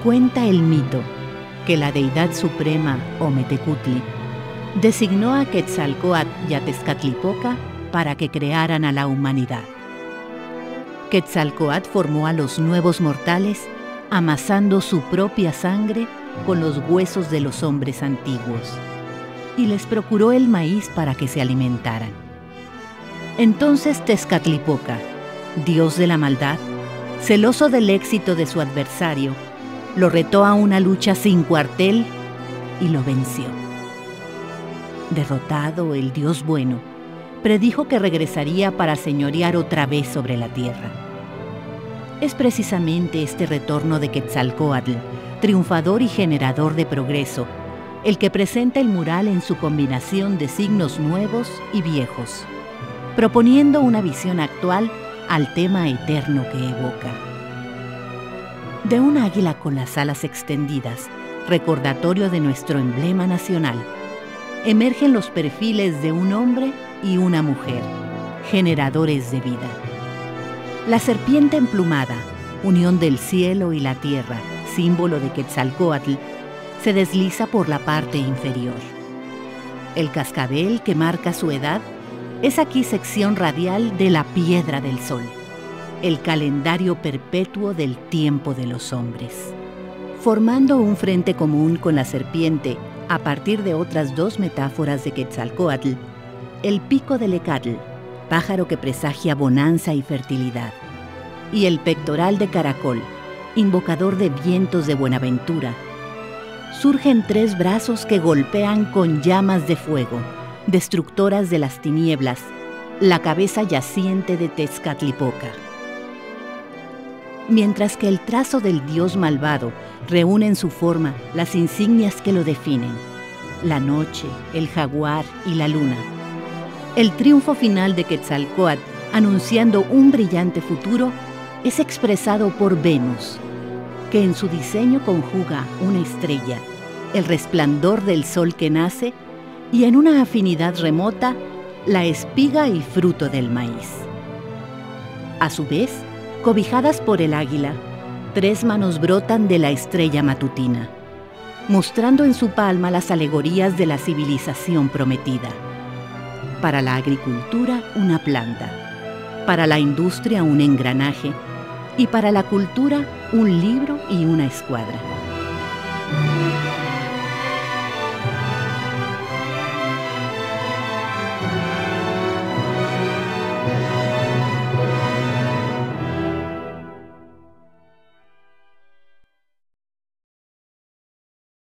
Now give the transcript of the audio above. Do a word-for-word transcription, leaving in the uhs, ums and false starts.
Cuenta el mito que la deidad suprema, Ometecutli, designó a Quetzalcóatl y a Tezcatlipoca para que crearan a la humanidad. Quetzalcóatl formó a los nuevos mortales amasando su propia sangre con los huesos de los hombres antiguos y les procuró el maíz para que se alimentaran. Entonces Tezcatlipoca, dios de la maldad, celoso del éxito de su adversario, lo retó a una lucha sin cuartel y lo venció. Derrotado, el dios bueno predijo que regresaría para señorear otra vez sobre la tierra. Es precisamente este retorno de Quetzalcóatl, triunfador y generador de progreso, el que presenta el mural en su combinación de signos nuevos y viejos, proponiendo una visión actual al tema eterno que evoca. De un águila con las alas extendidas, recordatorio de nuestro emblema nacional, emergen los perfiles de un hombre y una mujer, generadores de vida. La serpiente emplumada, unión del cielo y la tierra, símbolo de Quetzalcóatl, se desliza por la parte inferior. El cascabel, que marca su edad, es aquí sección radial de la piedra del sol, el calendario perpetuo del tiempo de los hombres. Formando un frente común con la serpiente, a partir de otras dos metáforas de Quetzalcóatl, el pico del Ecatl, pájaro que presagia bonanza y fertilidad, y el pectoral de caracol, invocador de vientos de buenaventura, surgen tres brazos que golpean con llamas de fuego, destructoras de las tinieblas, la cabeza yaciente de Tezcatlipoca. Mientras que el trazo del dios malvado reúne en su forma las insignias que lo definen, la noche, el jaguar y la luna. El triunfo final de Quetzalcóatl, anunciando un brillante futuro, es expresado por Venus, que en su diseño conjuga una estrella, el resplandor del sol que nace y en una afinidad remota, la espiga y fruto del maíz. A su vez, cobijadas por el águila, tres manos brotan de la estrella matutina, mostrando en su palma las alegorías de la civilización prometida. Para la agricultura, una planta, para la industria, un engranaje, y para la cultura, un libro y una escuadra.